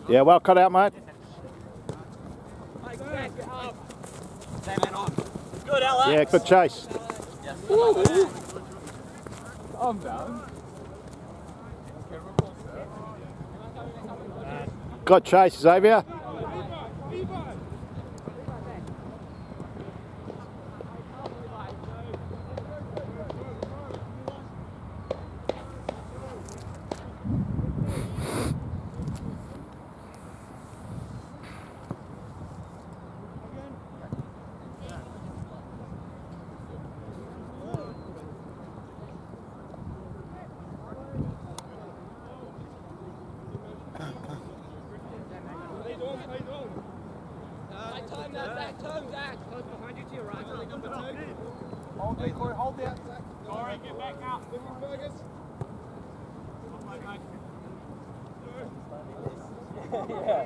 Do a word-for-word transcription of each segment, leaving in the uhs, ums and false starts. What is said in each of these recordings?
Yeah, well cut out, mate. Good, Alex. Yeah, good chase. I'm down. Good chase, Xavier. Hold it, Corey, hold that. Corey, get back out. Fergus. Yeah.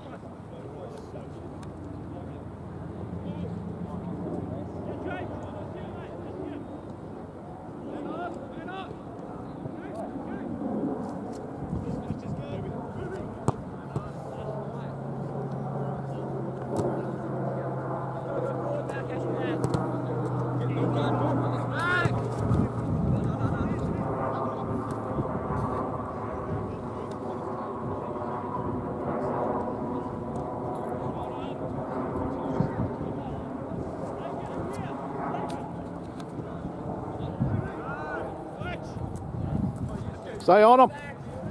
Stay on him.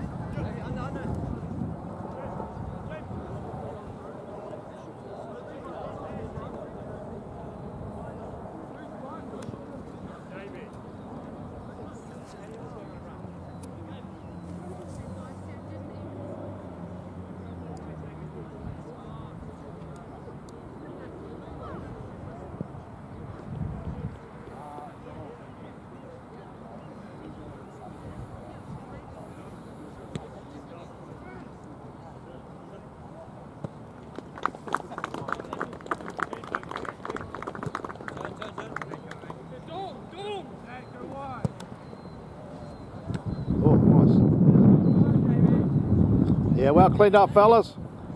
Oh, nice. Yeah, well cleaned up, fellas.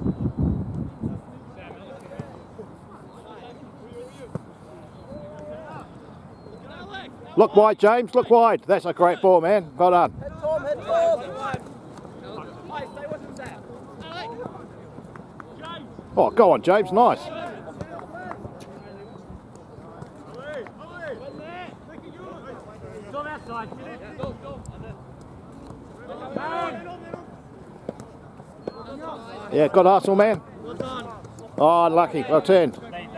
Look wide, James. Look wide. That's a great ball, man. Well done. Head Tom, head Tom. Oh, go on, James. Nice. Yeah, good hustle, man. Oh, unlucky. Well turned.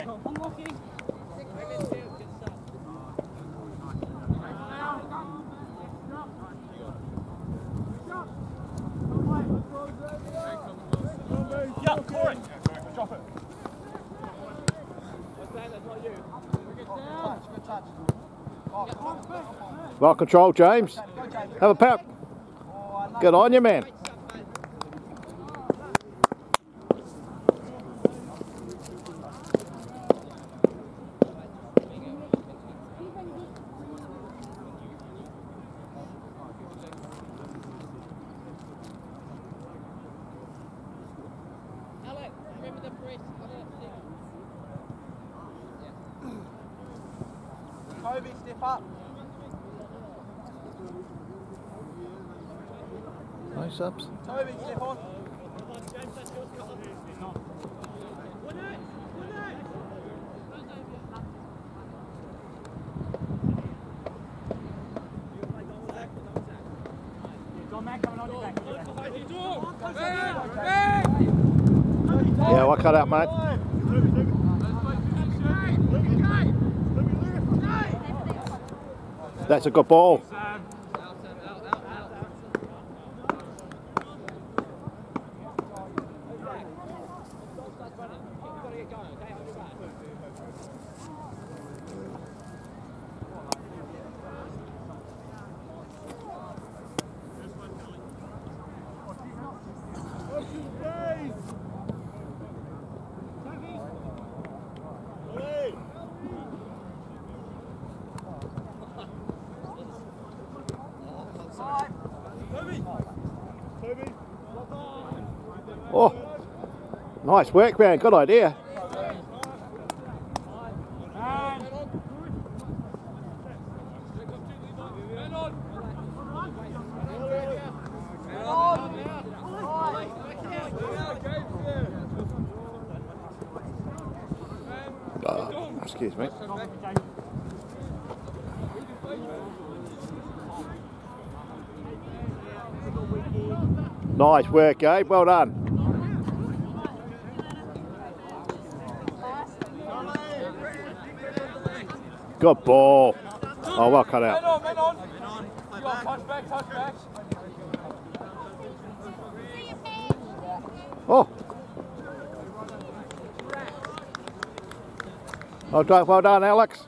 Yeah, Corey. Drop it. Well controlled, James. Have a pep. Good on you, man. Toby, step up. No subs. Toby, step on. Yeah, well cut out, mate. That's a good ball. Oh, nice work, man. Good idea. Oh, excuse me. Nice work, Gabe. Well done. Good ball. Oh, well cut out. Men on, men on. You got touch back, touch back. Oh. Well done, well done, Alex.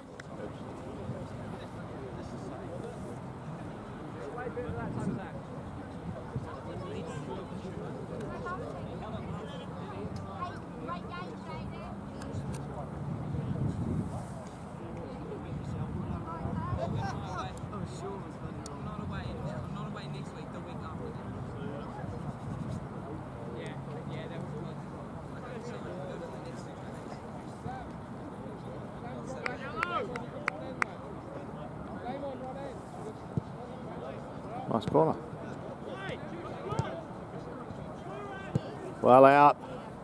Nice corner. Well out.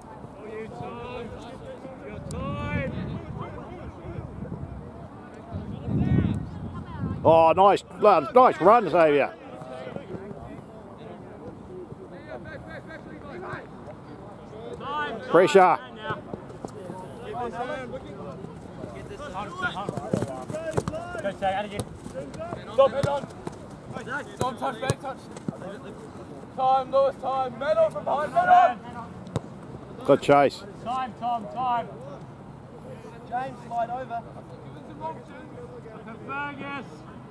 Oh, nice, nice run, Xavier. Pressure. Stop it on. Tom, touch back, touch. Time, Lewis, time. Men on from behind, men on. Good chase. Time, Tom, time. James, slide over. Fergus.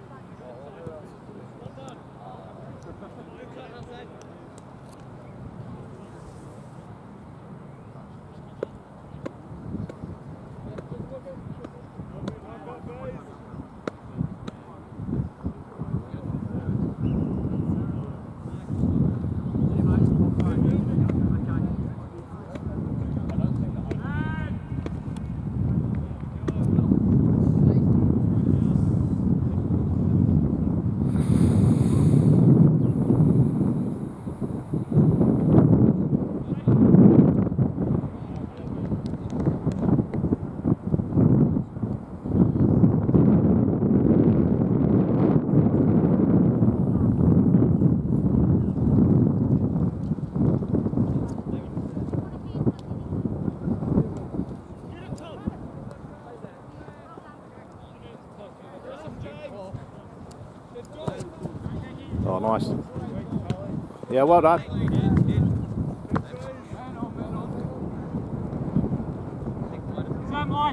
Oh, nice. Yeah, well done. Same line.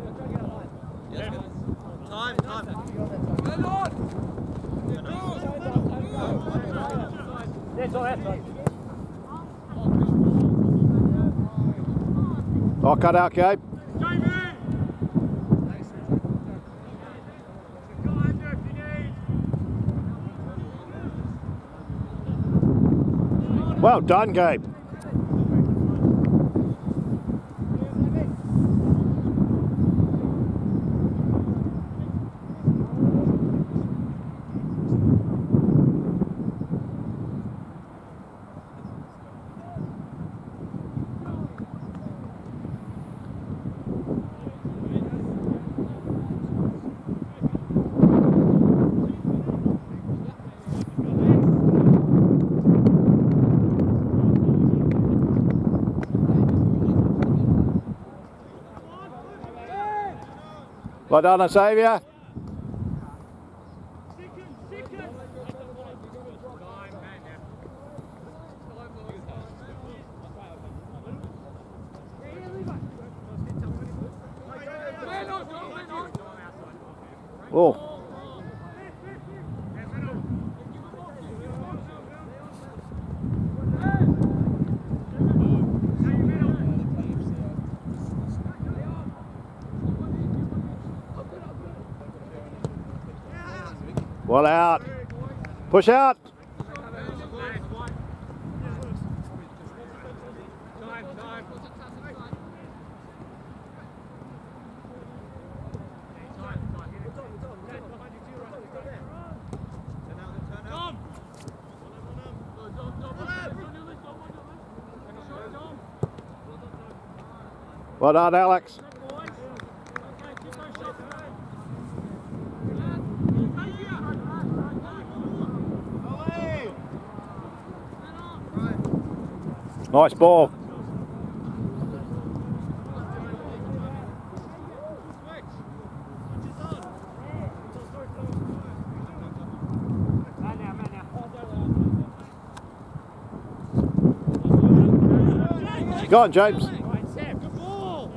Time, time. Men on. That's all that side. Oh, cut out, Gabe. Well done, Gabe. Well done, Xavier. Oh. Well out. Push out. Well done, Alex. Nice ball. Go on, James. Good ball.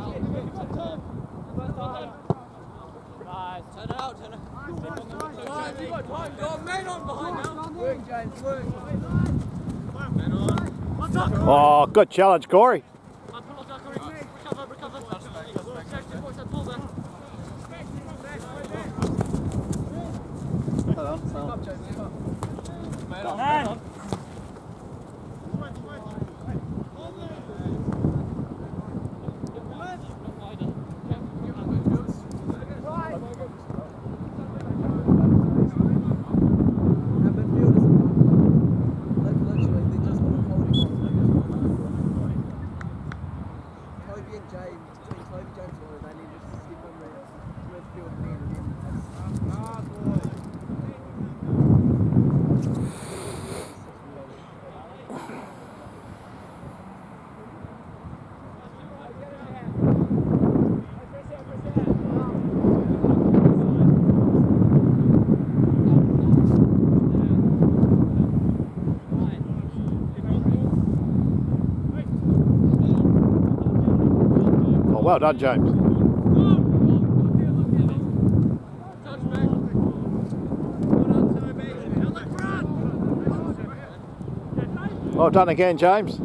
Nice. Turn it out, turn it out. Time, you got time. Go on, men on behind now. Work, James, work. Men on. Oh, good challenge, Corey. Recover, recover. Watch that ball there. Hold on, hold on. James, up. Men on, men on. Well done, James. Well done again, James.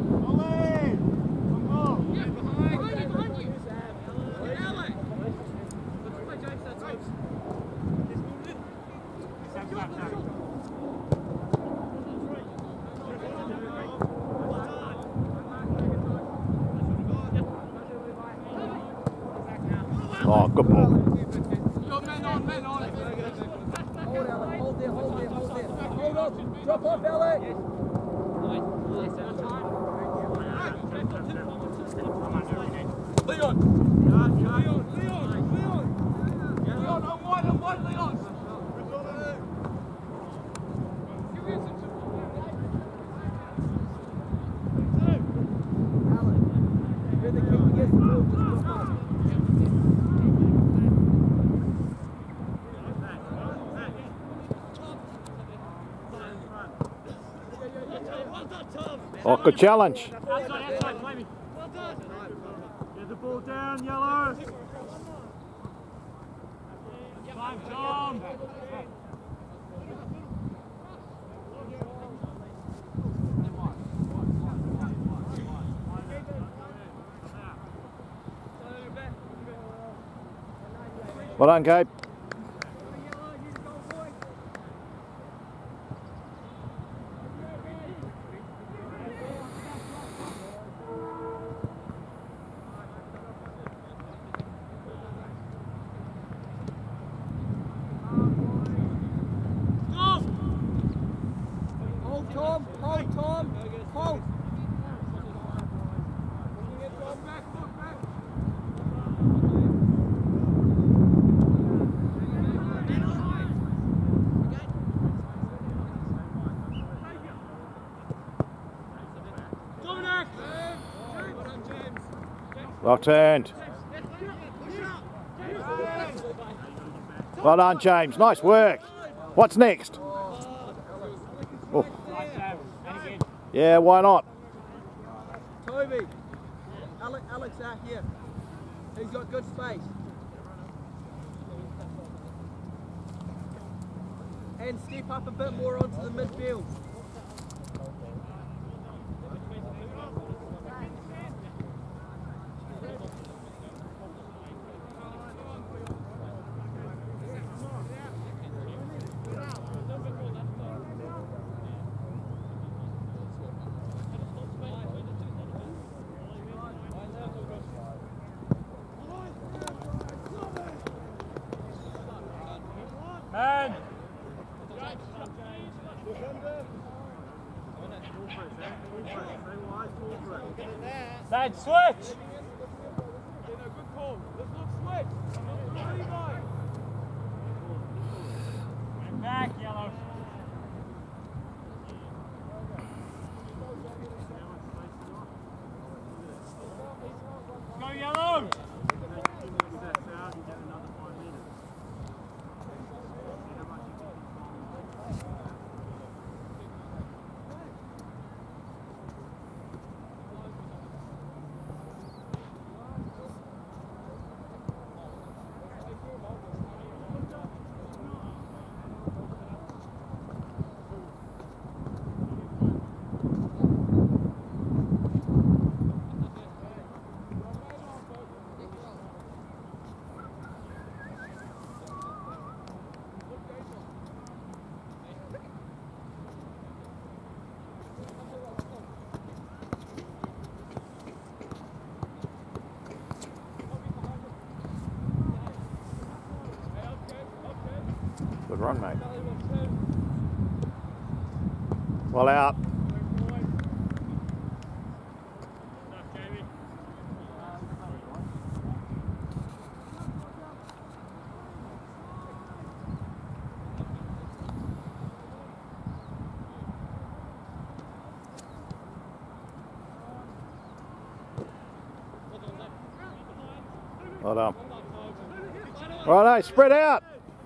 Oh, good ball. Go men on, men on. Hold Alec, hold there, hold there, hold there. Hold on, drop off Alec. Leon! Leon! Leon! Leon! Leon, on one, on one, Leon! Alec, you're the king who gets the ball, just drop off. Oh, good challenge. Outside, outside, play me. Get the ball down, yellow. Time, Tom. Well done, Gabe. Hold Tom, hold Tom, hold. Well turned. Well done, James. Nice work. What's next? Oh. Yeah, why not? Toby, Alec, Alex out here. He's got good space. And step up a bit more onto the midfield. Man. Lad, switch. Back, yellow. Go yellow! Good run, mate. Well out. Well done. Righto, spread out.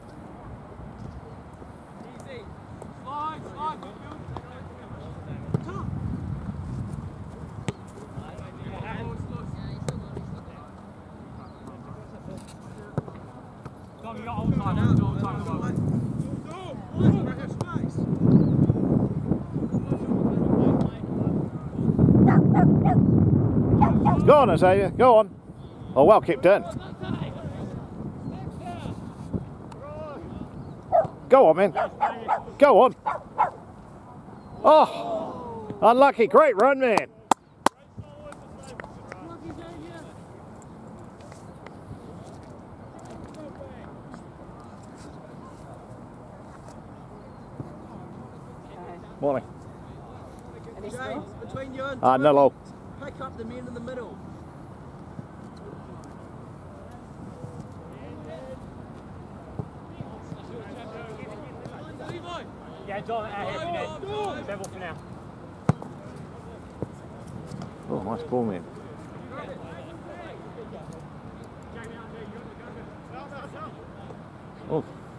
Tom, you got all time. You got all time. Go on, Xavier. Go on. Oh, well kicked in. Go on, man. Go on. Oh, unlucky. Great run, man. Morning. James, between you and Ah, no low. pick up the men in the middle. Yeah, John, out here, Ned. Level for now. Oh, nice ball, man. Oh.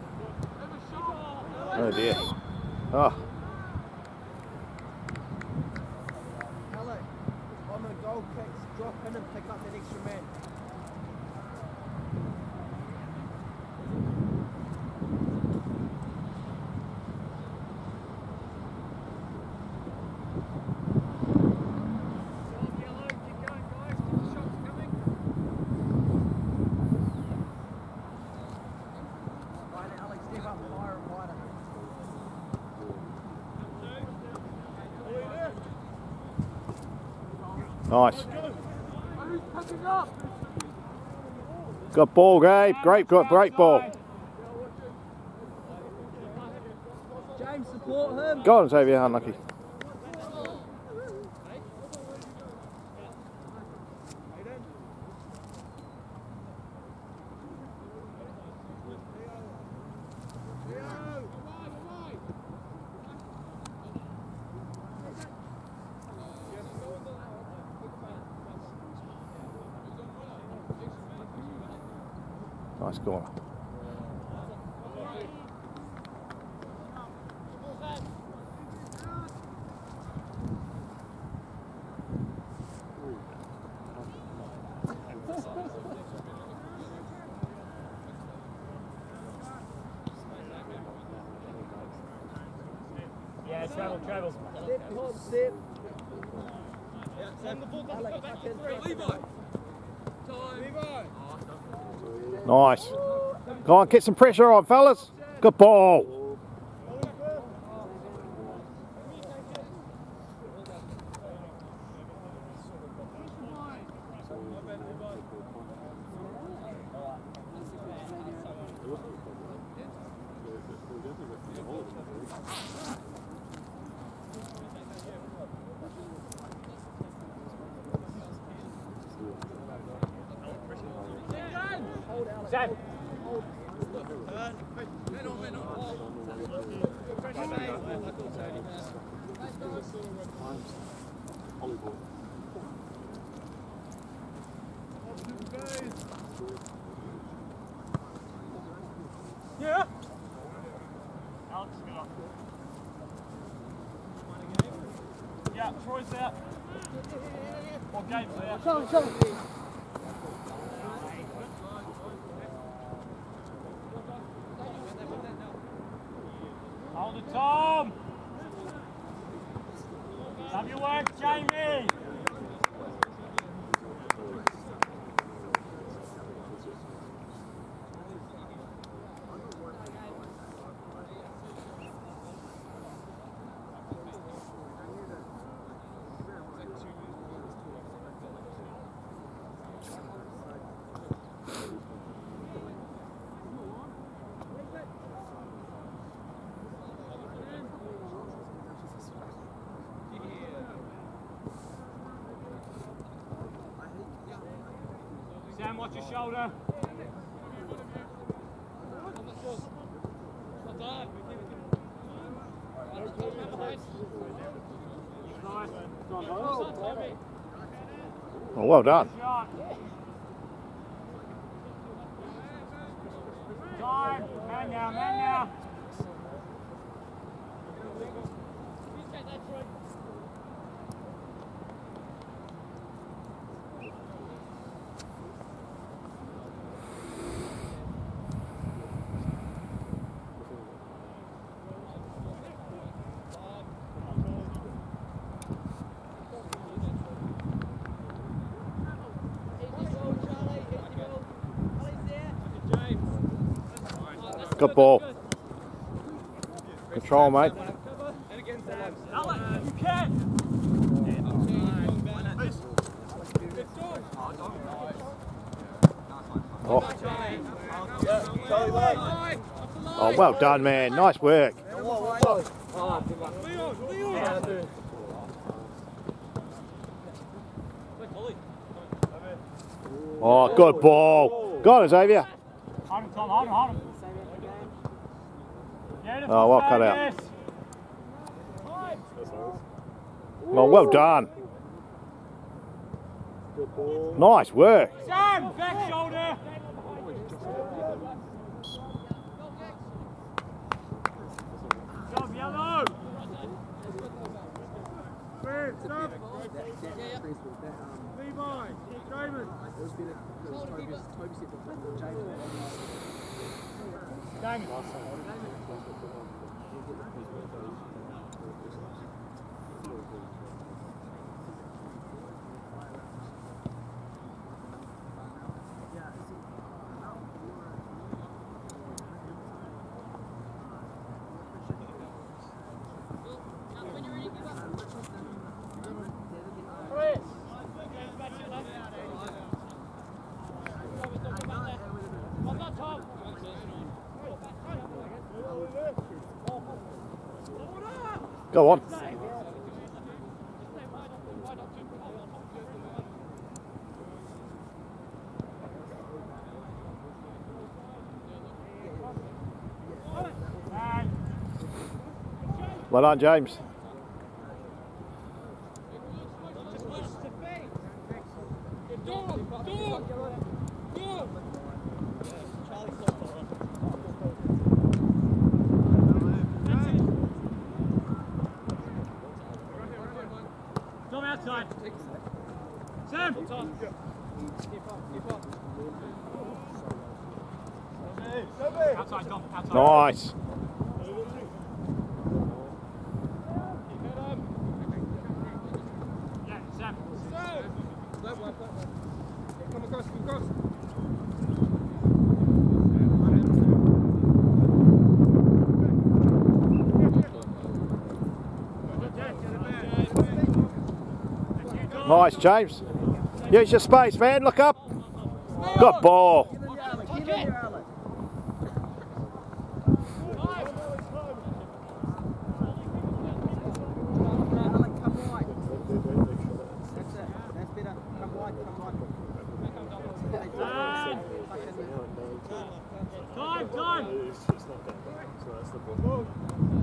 Oh dear. Oh. Alec, on the goal kicks, drop in and pick up that extra man. Nice. Good ball, Gabe. Great, good, great ball. James, support him. Go on, Xavier. Unlucky. Nice corner. Yeah, travel, travel. Step, Tom, step. Alec, back in. Levi. Time. Levi. Nice. Go on, get some pressure on, fellas. Good ball. Hold Sam. Men on, men on. Yeah. Alex, get up. Yeah, Troy's out. Or Gabe's out. Show, show. Hold it, Tom. Love your work, Jamie. Sam, watch your shoulder. Oh, well done. Time, man now, man now. Good ball. Control, mate. And again, Sam. Alex, you can. Oh. Oh, well done, man. Nice work. Oh, good ball. Got it, Xavier. Hold him, Tom, hold him, hold him. Oh, well cut out. Well, well done. Nice work. Sam, back shoulder. Stop, yellow. Stop. Levi, Damon. Damon. Go on. Well done, James. Tom outside. Sam. Outside, Tom. Outside. Nice. Yeah, Sam. Come across, come across. Nice, James. Use your space, man. Look up. Good ball.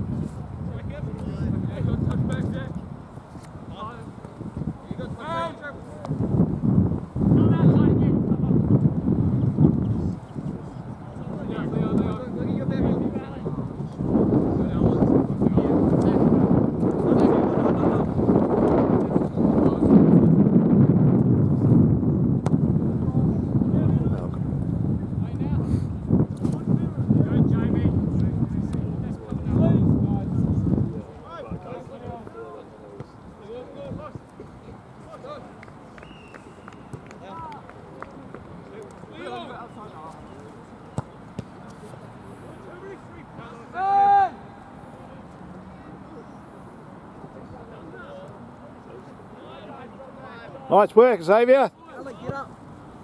Nice work, Xavier. Alec, get up.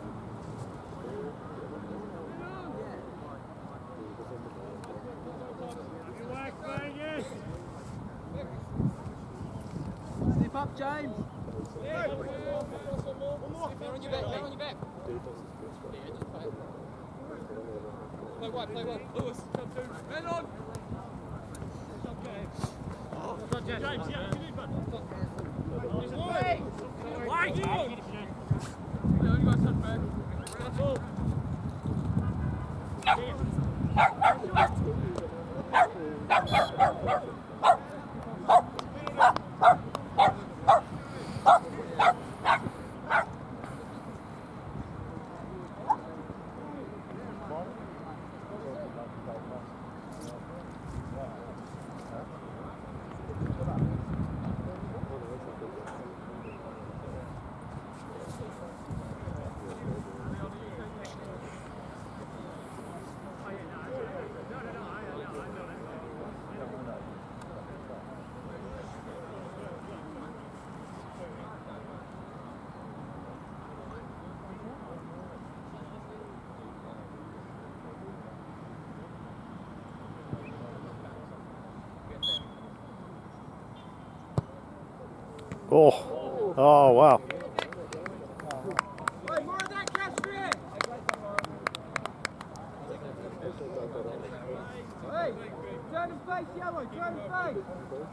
Step up, James. They're on your back, they're on your back. Yeah, just play it. Play wide, play wide. Lewis, jump two. Man on! Oh, James, yeah, get in, bud. Wait! Wait! They only got touch back. That's all. Oh, oh wow. Hey, more of that, Castrian! Hey, turn and face yellow, turn and face!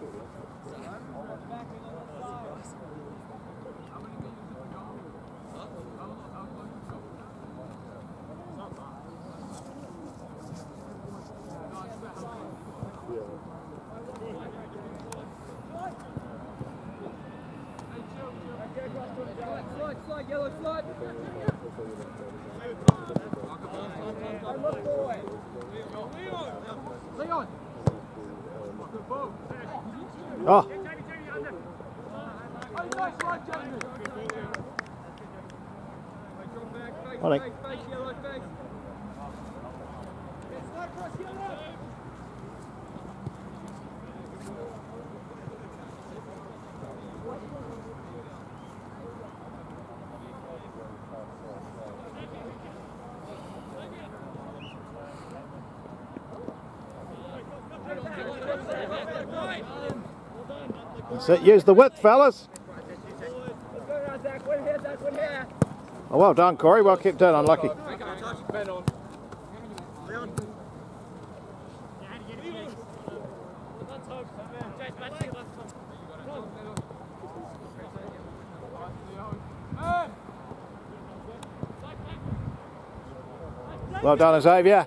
Slide, slide, yellow slide. Look forward. Leon. Oh, Oh, nice slide, Jamie. I think. Face, face, yellow, face. Slide cross, yellow. That's it. Use the width, fellas. Oh, well done, Corey. Well kept in. Unlucky. Well done, Xavier.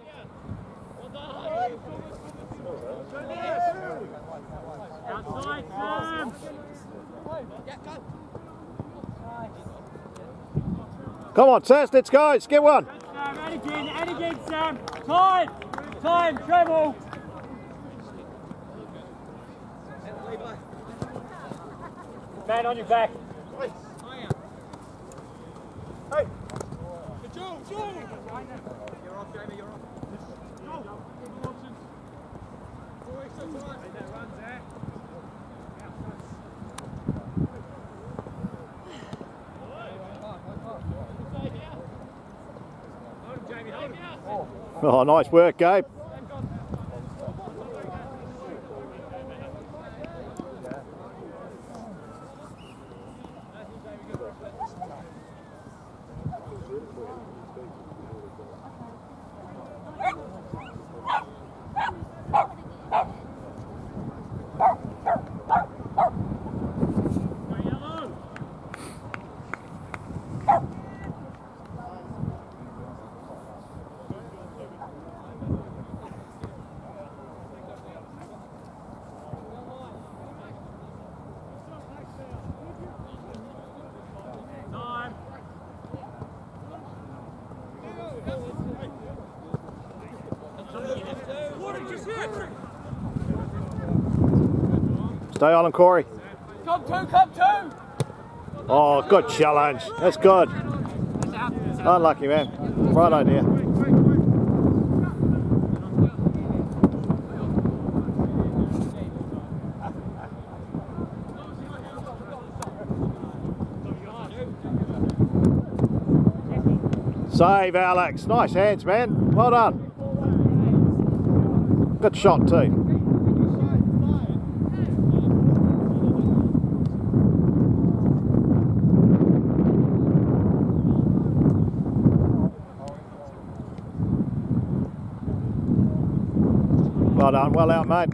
Come on, Sass, let's go. Let's get one. Sam, and again, and again, Sam. Time, time, treble. Man on your back. Hey. Joe, Joe. You're off, Jamie, you're off. Four extra time. That runs there. Oh, nice work, Gabe. Stay on him, Corey. Come two, come two! Oh, good challenge. That's good. Unlucky, man. Right idea. Save, Alex. Nice hands, man. Well done. Good shot, too. Well done. Well out, mate.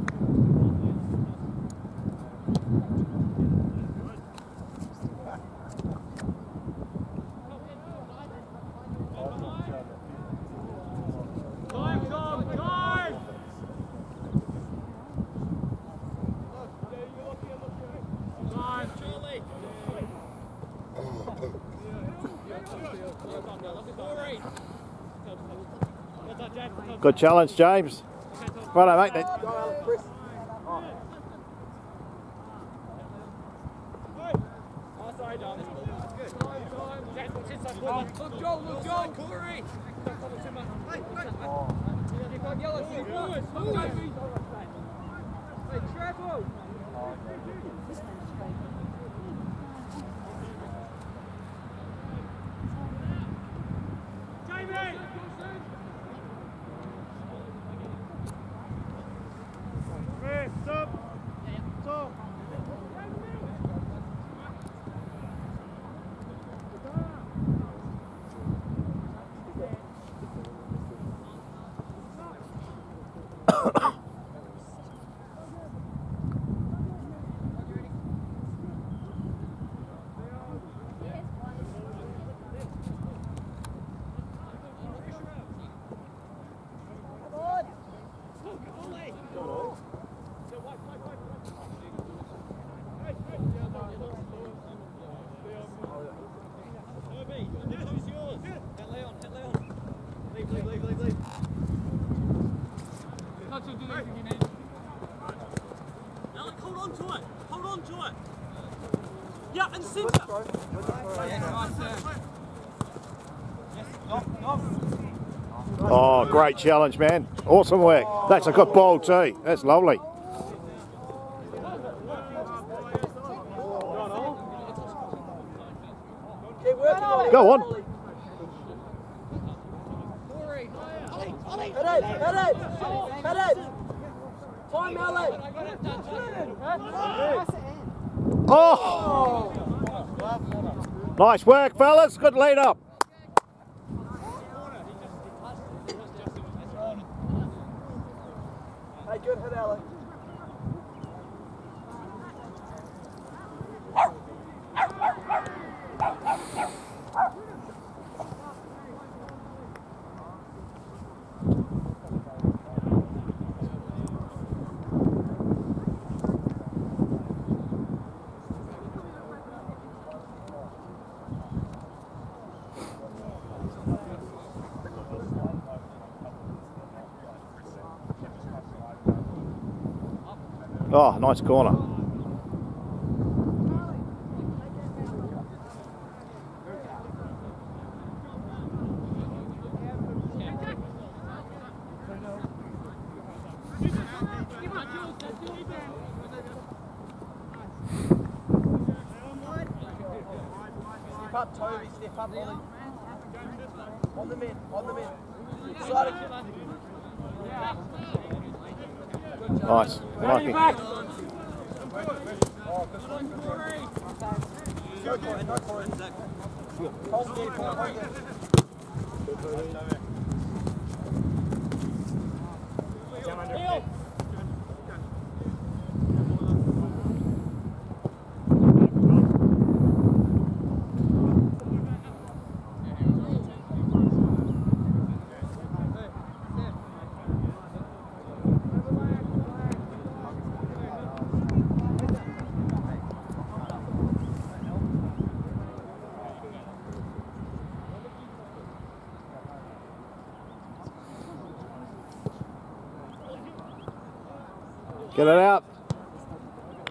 Good challenge, James. Righto, mate. Then. Look, Joel, look, Joel, Corey! You can't yell at you. Hey, Trevor! Jamie! Stop. Stop. Alec, hold on to it. Hold on to it. Yeah, and centre. Oh, great challenge, man. Awesome work. That's a good ball, too. That's lovely. Go on. Hit it, hit it, hit it. Time, Alec. Oh! Nice work, fellas. Good lead up. Hey, good hit, Alec. Oh, nice corner. Step up, Toby, step up, Ollie. On the men, on the men. Side of Nice. Lucky. Go for it, go for it. Hold there, hold there. Get it out.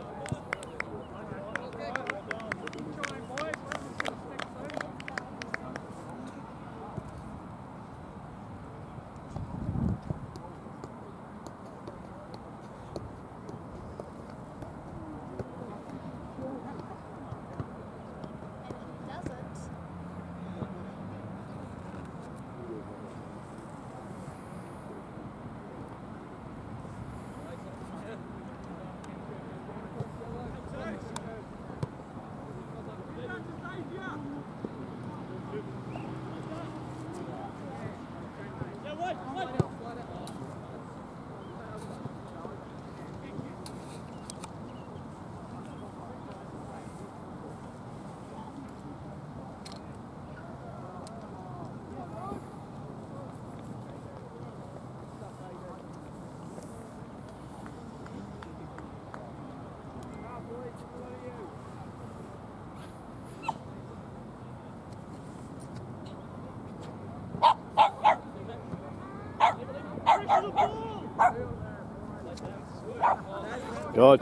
Good.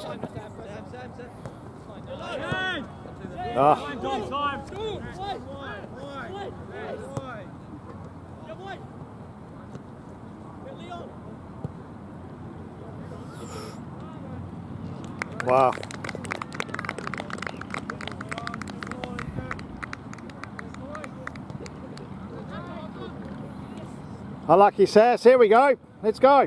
Ah. Time, time. Wow. Unlucky Sass, here we go. Let's go.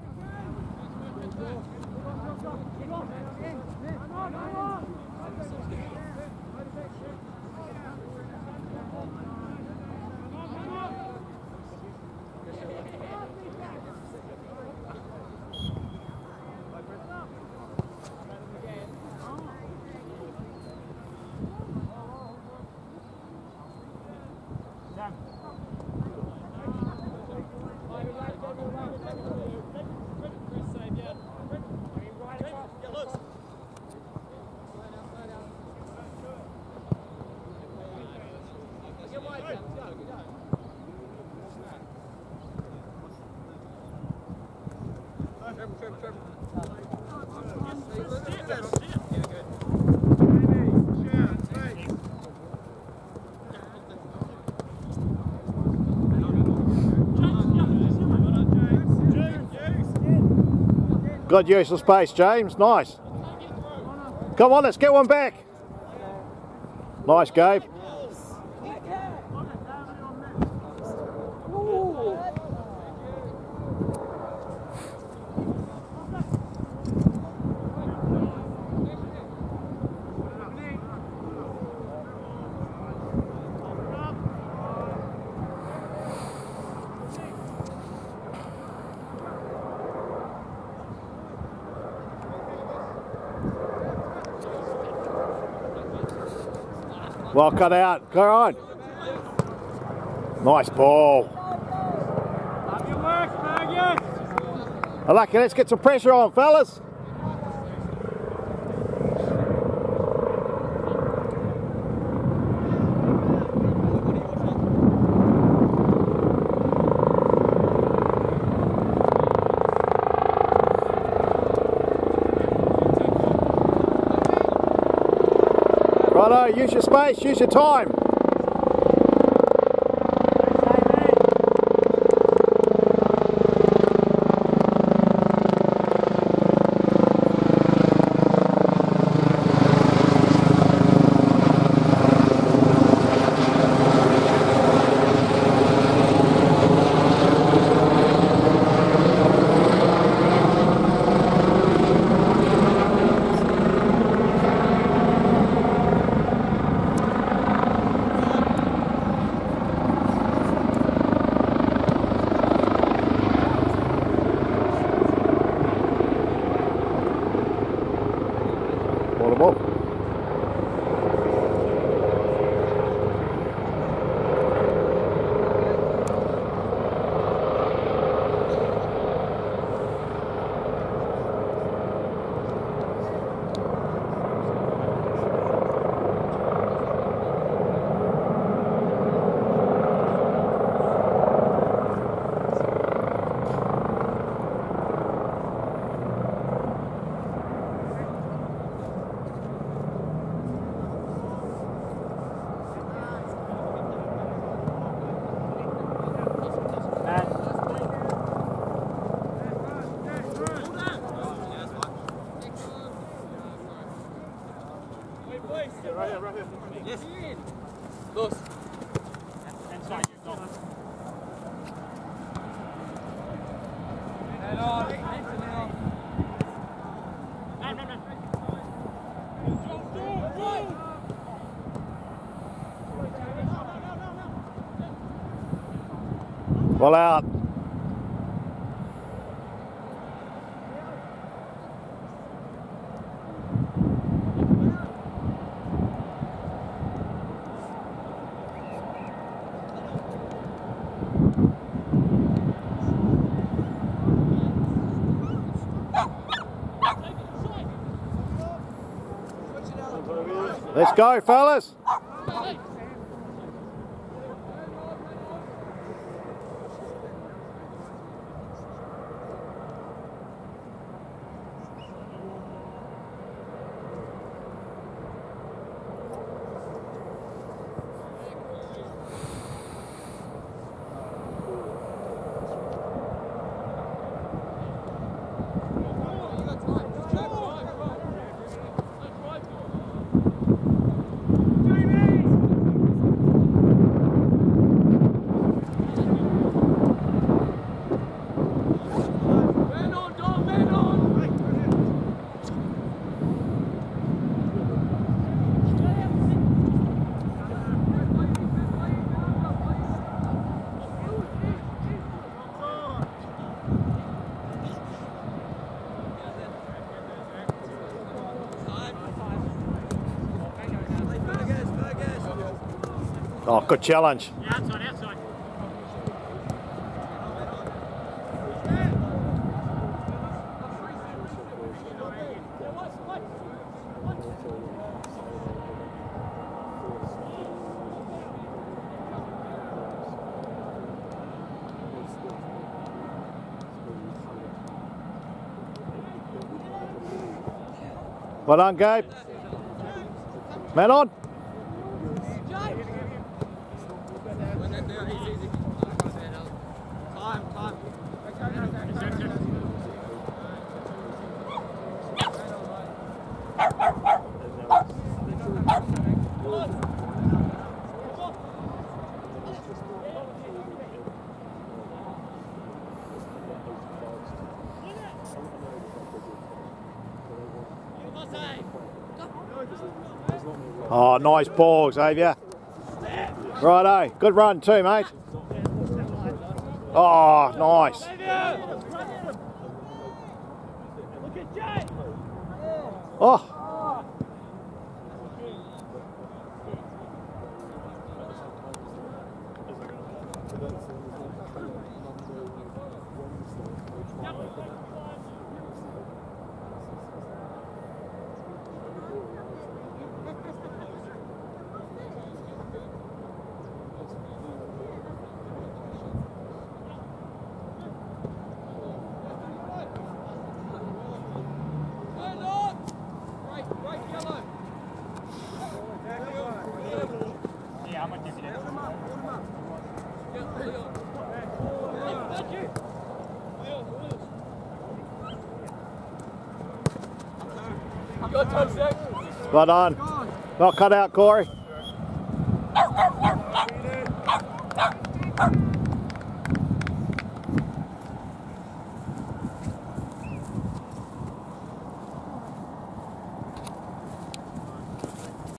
Good use of space, James. Nice. Come on, let's get one back. Nice, Gabe. Well cut out. Go on. Nice ball. Love your work, Fergus. Lucky, let's get some pressure on, fellas. Righto, use your space, use your time. Well out. Let's go, fellas. Oh, good challenge. Yeah, outside, outside. Well done, Gabe. Man on. Time, time. Oh, nice ball, Xavier. Righto. Good run too, mate. Oh, nice. Oh. Well done. Well cut out, Corey.